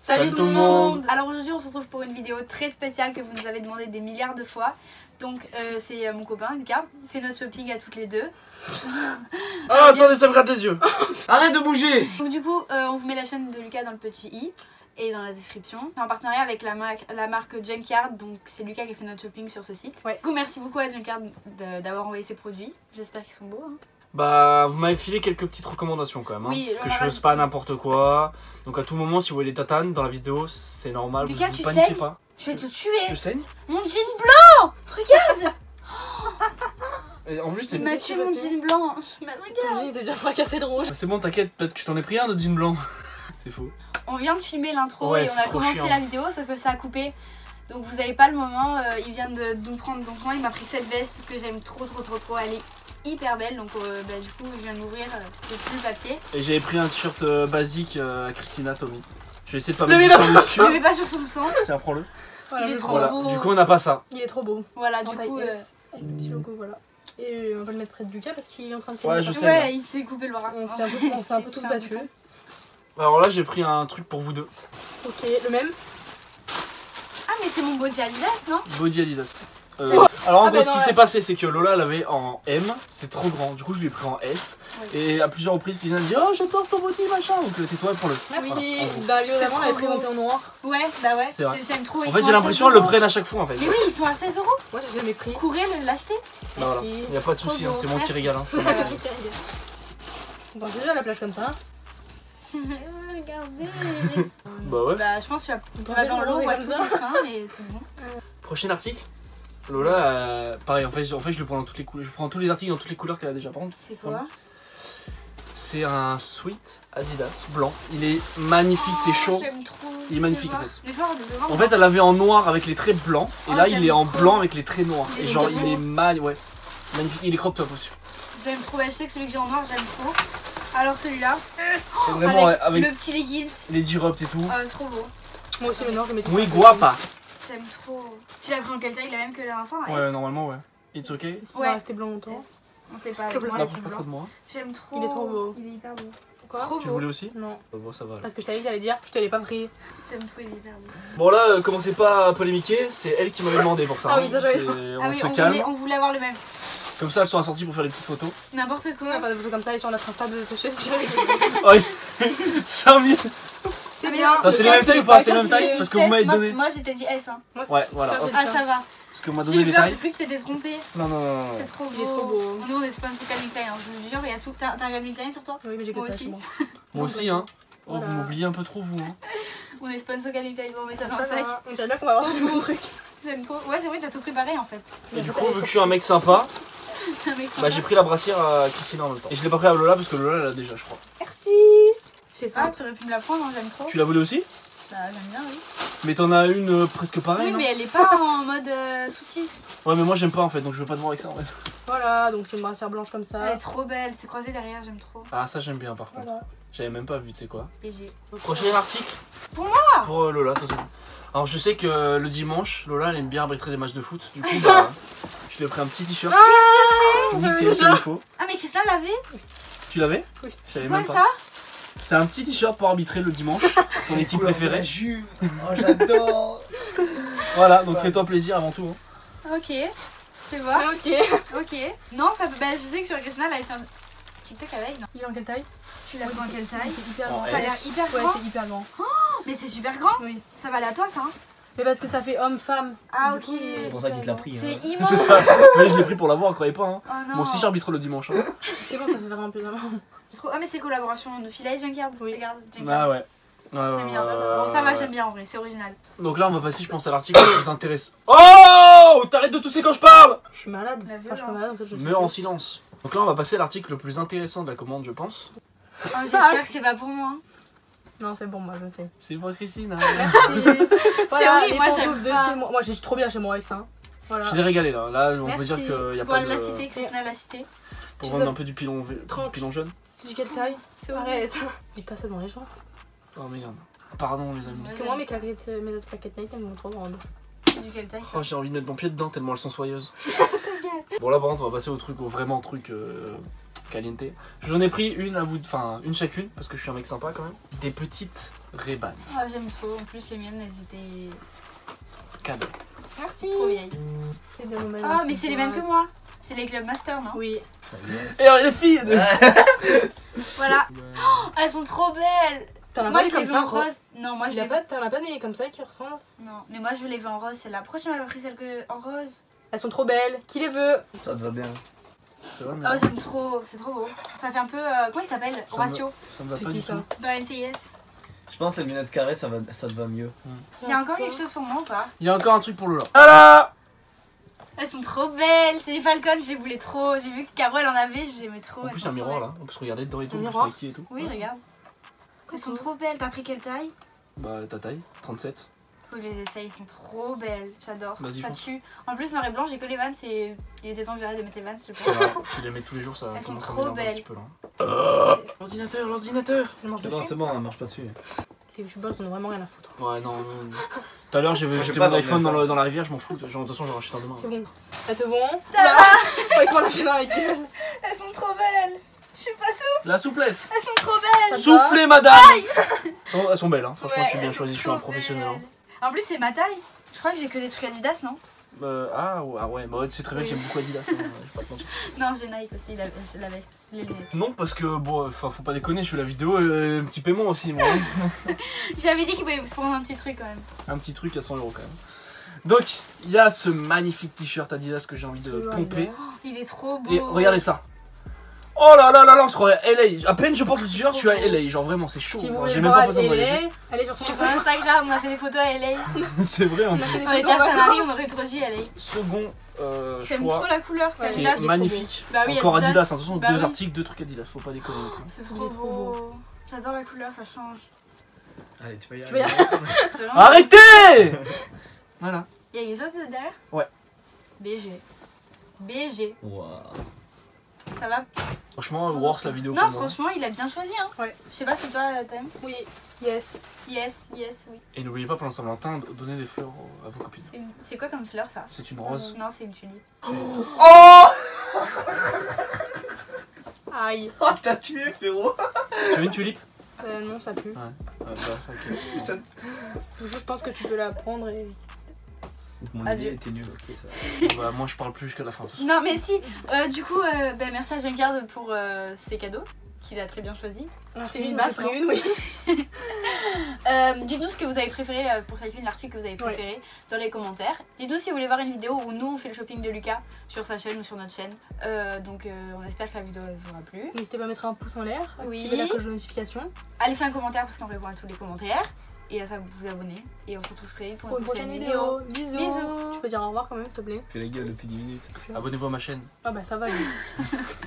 Salut tout le monde. Alors aujourd'hui on se retrouve pour une vidéo très spéciale que vous nous avez demandé des milliards de fois. Donc c'est mon copain Lucas, il fait notre shopping à toutes les deux. Ah attendez, ça me gratte les yeux. Arrête de bouger. Donc du coup on vous met la chaîne de Lucas dans le petit i et dans la description. C'est en partenariat avec la marque Junkyard, donc c'est Lucas qui fait notre shopping sur ce site. Ouais. Du coup merci beaucoup à Junkyard d'avoir envoyé ses produits, j'espère qu'ils sont beaux. Hein. Bah vous m'avez filé quelques petites recommandations quand même, hein, oui, que je fasse pas n'importe quoi. Donc à tout moment si vous voyez des tatanes dans la vidéo, c'est normal, Lucas, vous tu paniquez saignes pas. Je vais te tuer. Je saigne. Mon jean blanc. Regarde. Et en plus c'est... Il m'a tué mon jean blanc. Mais regarde. Il était déjà fracassé de rouge. C'est bon, t'inquiète, peut-être que je t'en ai pris un de jean blanc. C'est faux. On vient de filmer l'intro ouais, et on a commencé chiant. la vidéo, sauf que ça a coupé. Donc vous avez pas le moment, il vient de nous prendre. Donc moi il m'a pris cette veste que j'aime trop. Elle est hyper belle, donc du coup je viens de m'ouvrir, j'ai plus le papier. Et j'avais pris un t-shirt basique à Christina Tommy. Je vais essayer de pas mettre du sang dessus. Ne mets pas sur son sang. Tiens, prends-le. Voilà, il est trop voilà. beau. Du coup on n'a pas ça. Il est trop beau. Voilà, du taille coup... S, avec le petit logo, voilà. Et on va le mettre près de Lucas parce qu'il est en train de se Ouais, je sais. Ouais, il s'est coupé le bras. On s'est un peu tous battus. Alors là j'ai pris un truc pour vous deux. Ok, le même. Ah mais c'est mon body Adidas, non? Body Adidas. Alors en gros ce qui ouais. s'est passé c'est que Lola l'avait en M, c'est trop grand, du coup je lui ai pris en S. Ouais. Et à plusieurs reprises Christina me dit oh j'adore ton body machin, donc tais-toi pour le. Merci. Voilà, Bah l'avant on l'avait présenté en noir. Ouais, bah ouais, j'aime trop. En fait j'ai l'impression qu'elle le prenne à chaque fois en fait. Mais oui, ils sont à 16 €. Moi j'ai jamais pris. Courez l'acheter. Bah voilà, y a pas de soucis, hein, c'est moi qui régale. Hein, on va déjà à la plage comme ça. Regardez. Bah ouais. Bah je pense que tu vas dans l'eau, on voit tout le sein, mais c'est bon. Prochain article. Lola, pareil, en fait je le prends dans toutes les couleurs. Je prends tous les articles dans toutes les couleurs qu'elle a déjà. Par contre, c'est quoi? C'est un sweat Adidas blanc. Il est magnifique, c'est chaud. Trop. Il est magnifique en fait. En fait, elle l'avait en noir avec les traits blancs. Et là, il est en blanc avec les traits noirs. Et genre, il est ouais. Magnifique. Il est crop top aussi. J'aime trop. Je sais que celui que j'ai en noir, j'aime trop. Alors celui-là, vraiment avec le petit leggings. Les G-Ropt et tout. Ah, trop beau. Moi aussi le noir, je le mets. Muy guapa. J'aime trop. Tu l'as pris en quelle taille? La même que la dernière fois? Ouais, normalement, ouais. It's ok. Il va rester blanc longtemps. On sait pas. J'aime trop. Il est trop beau. Il est hyper beau. Quoi? Tu le voulais aussi? Non. Bon, ça va. Parce que je savais que t'allais dire, je te l'ai pas pris. J'aime trop, il est hyper beau. Bon, là, commencez pas à polémiquer. C'est elle qui m'avait demandé pour ça. Ah oui, ça j'avais. On se calme. On voulait avoir le même. Comme ça, elles sont assorties pour faire des petites photos. N'importe quoi. On va faire des photos comme ça et sur notre Insta de ce chef. Oui. 5000. C'est bien. C'est les mêmes tailles ou pas? C'est les mêmes tailles? Parce que vous m'avez donné. Moi j'étais dit S. Hein. Ouais, voilà. Ah, ça va. Parce que vous m'avez donné les tailles. J'ai cru que t'étais trompé. Non. C'est trop beau. Nous on est sponsor Calvin Klein, je vous jure, il y a tout. T'as un Calvin Klein sur toi? Oui, mais j'ai que ça chez moi. Moi aussi, hein. Oh, vous m'oubliez un peu trop, vous. Hein. On est sponsor Calvin Klein, bon, mais ça dans le sac. On dirait bien qu'on va avoir tous les bons trucs. J'aime trop. Ouais, c'est vrai, t'as tout préparé en fait. Et du coup, vu que je suis un mec sympa, bah j'ai pris la brassière à Christina en même temps. Et je l'ai pas pris à Lola parce que Lola elle l'a déjà, je crois. Merci. Je sais Ah, pas. t'aurais pu me la prendre, j'aime trop. Tu la voulais aussi? Bah, j'aime bien, oui. Mais t'en as une presque pareille. Oui, non? mais elle est pas en mode soutif. Ouais, mais moi j'aime pas en fait, donc je veux pas te voir avec ça en fait. Voilà, donc c'est une brassière blanche comme ça. Elle est trop belle, c'est croisé derrière, j'aime trop. Ah, ça j'aime bien par contre. Voilà. J'avais même pas vu, tu sais quoi. Et j'ai. Prochain article. Pour moi? Pour Lola, attention. Alors je sais que le dimanche, Lola elle aime bien arbitrer des matchs de foot. Du coup, bah, je lui ai pris un petit t-shirt. Nickel, comme il faut. Ah, mais Christine l'avait? Tu l'avais? Oui. C'est quoi ça? C'est un petit t-shirt pour arbitrer le dimanche. Ton équipe préférée. Oh, j'adore. Voilà, donc fais-toi plaisir avant tout. Hein. Ok. Fais voir. Ok. Non, ça peut. Bah, je sais que sur Christina, elle avait fait un TikTok avec. Non. Il est en quelle taille? Tu l'as pris en quelle taille? C'est hyper En grand. Ça a l'air S. hyper Ouais, grand. c'est hyper grand. Mais c'est super grand. Oui. Ça va aller à toi, ça. Hein. Mais parce que ça fait homme-femme. Ah, Du ok. coup, C'est pour ça qu'il te l'a pris. C'est Hein. immense. C'est ça. Ouais, je l'ai pris pour l'avoir, croyez pas. Hein. Oh non. Moi aussi j'arbitre le dimanche. Hein. C'est bon, ça fait vraiment plaisir. Ah, mais c'est collaboration de Philae Junkyard. Oui. Regarde, Junkyard. Ah ouais. J'aime bien. Bon, ça va, j'aime bien en vrai, c'est original. Donc là on va passer je pense à l'article le plus intéressant. Oh, t'arrêtes de tousser quand je parle. Je suis malade. La Enfin, je suis malade en fait. Meurs en silence. Donc là on va passer à l'article le plus intéressant de la commande je pense. Oh, j'espère que c'est pas pour moi. Non, c'est bon, moi je sais. C'est pour Christine. Voilà, horrible, les moi, pantoufles j'aime de pas. chez moi. Moi j'ai trop bien chez moi avec ça. Voilà. Je t'ai régalé là. Là on Merci. peut dire qu'il y a Pour pas de... la cité, Christina l'a cité. Pour vendre un peu du pilon jaune. C'est du quelle taille? C'est horrible. Arrête. Dis pas ça dans les gens. Oh merde. Pardon les amis. Parce que moi mes autres claquettes Nike elles me vont trop grandes. C'est du quelle taille? Oh j'ai envie de mettre mon pied dedans tellement elles sont soyeuses. Bon là par contre on va passer au truc, au vraiment truc caliente. J'en ai pris une à vous, enfin une chacune parce que je suis un mec sympa quand même. Des petites Ray-Ban. Ah, j'aime trop. En plus, les miennes, elles étaient Cadeau. Merci. trop vieilles. Et des moments Ah, de mais petite c'est les mêmes que boîte. moi. C'est les Club Master, non? Oui. Yes. Et alors les filles Voilà. Oh, elles sont trop belles. T'en as Moi, pas je les comme veux ça, en rose. Non, moi, je les veux. T'en as pas des comme ça qui ressemblent? Non, mais moi, je les veux en rose. C'est la prochaine, elle a pris celle que en rose. Elles sont trop belles. Qui les veut? Ça te va bien. Ça va, mais Oh, j'aime trop. C'est trop beau. Ça fait un peu. Comment il s'appelle? Ça Horatio. ça me va C'est pas qui du ça? tout. Dans NCIS. Je pense que les lunettes carrées, ça te va mieux. Il y a encore quelque chose pour moi ou pas? Il y a encore un truc pour Lola. Voilà. Elles sont trop belles. C'est des Falcons, je les voulais trop. J'ai vu que Caro elle en avait, je les aimais trop. En Elles plus, il y sont a un trop miroir belles. là. On peut se regarder dedans et tout. Un On peut se miroir maquiller et tout. Oui, regarde. Elles sont trop belles. T'as pris quelle taille? Bah, ta taille, 37. Faut que je les essaye, elles sont trop belles. J'adore. Vas-y, Ça fonce. tue. En plus, noir et blanc, j'ai que les Vans et il était temps que j'arrête de mettre les Vans. Je Ça pense. va, tu les mets tous les jours, ça Elles sont commence à trop m'énerver un belles. petit peu là. L'ordinateur, l'ordinateur. Elle marche C'est bon, dessus. c'est bon, on marche pas dessus. Les youtubeurs, ils en ont vraiment rien à foutre. Ouais, non. Tout à l'heure, j'ai jeté pas mon iPhone d'ordinateur. dans la rivière, je m'en fous. Genre, de toute façon, j'en rachète un demain. C'est bon. Ça te vont? Tada. Oh, ils se font lâcher dans la gueule. Elles sont trop belles. Je suis pas souple. La souplesse. Elles sont trop belles. Soufflez, madame. Elles sont belles, hein. Franchement, Ouais, je suis bien elles choisi, sont je suis un trop professionnel. Hein. belles. En plus, c'est ma taille. Je crois que j'ai que des trucs Adidas, non? Ah ouais, bah ouais, tu sais très bien que j'aime beaucoup Adidas. Hein, je vais pas te mentir. Non, j'ai Nike aussi, la veste, les lunettes. Non, parce que bon, faut pas déconner, je fais la vidéo, un petit paiement aussi, moi. J'avais dit qu'il pouvait se prendre un petit truc quand même. Un petit truc à 100 € quand même. Donc, il y a ce magnifique t-shirt Adidas que j'ai envie de pomper. Oh, il est trop beau. Et regardez ça. Oh là là là là, on se croirait à LA. À peine je porte le t-shirt, je suis à LA. Genre vraiment, c'est chaud. Si vous Genre, voulez j'ai même voir pas besoin de voyager. allez sur son Sur Instagram, on a fait des photos à LA. C'est vrai, en On a plus. fait On était à Sanary, on aurait trop dit LA. Second J'aime choix. trop la couleur, c'est Ouais, Qui Adidas. est c'est trop magnifique. beau. Bah oui, Encore Adidas, Adidas. hein. Attention, Bah deux oui. articles, deux trucs Adidas, faut pas déconner non plus. C'est Il trop est trop beau. J'adore la couleur, ça change. Allez, tu vas y Tu vas y aller. C'est vraiment- Arrêtez. Voilà. Il y a quelque chose derrière? Ouais. BG. BG. Waouh. Ça va? Franchement, worse la vidéo Non, pour moi. franchement, il a bien choisi. Hein. Ouais. Je sais pas si toi t'aimes. Oui, yes. Yes, yes, oui. Et n'oubliez pas pendant Saint-Valentin, donnez des fleurs à vos copines. C'est quoi comme fleur ça? C'est une rose. Non, c'est une tulipe. Oh. Aïe. Oh, t'as tué, frérot. Tu veux une tulipe? Non, ça pue. Ah, bah, ok. Ça- Je pense que tu peux la prendre et. Mon Adieu. idée était nulle, ok, ça. Bah, moi je parle plus jusqu'à la fin. de toute façon. Non, mais si. Du coup, ben, merci à Jean-Garde pour ses cadeaux, qu'il a très bien choisi. Merci, une il m'a meuf, pris non une, oui. Dites-nous ce que vous avez préféré pour chacune, l'article que vous avez préféré dans les commentaires. Dites-nous si vous voulez voir une vidéo où nous on fait le shopping de Lucas sur sa chaîne ou sur notre chaîne. Donc on espère que la vidéo vous aura plu. N'hésitez pas à mettre un pouce en l'air, Oui. activer la cloche de notification. À laisser un commentaire parce qu'on répond à tous les commentaires. Et à ça vous abonner. Et on se retrouve très vite pour Pour une une prochaine prochaine vidéo. vidéo. Bisous. Bisous. Tu peux dire au revoir quand même, s'il te plaît. Fais la gueule depuis 10 minutes. Abonnez-vous à ma chaîne. Ah bah ça va, lui.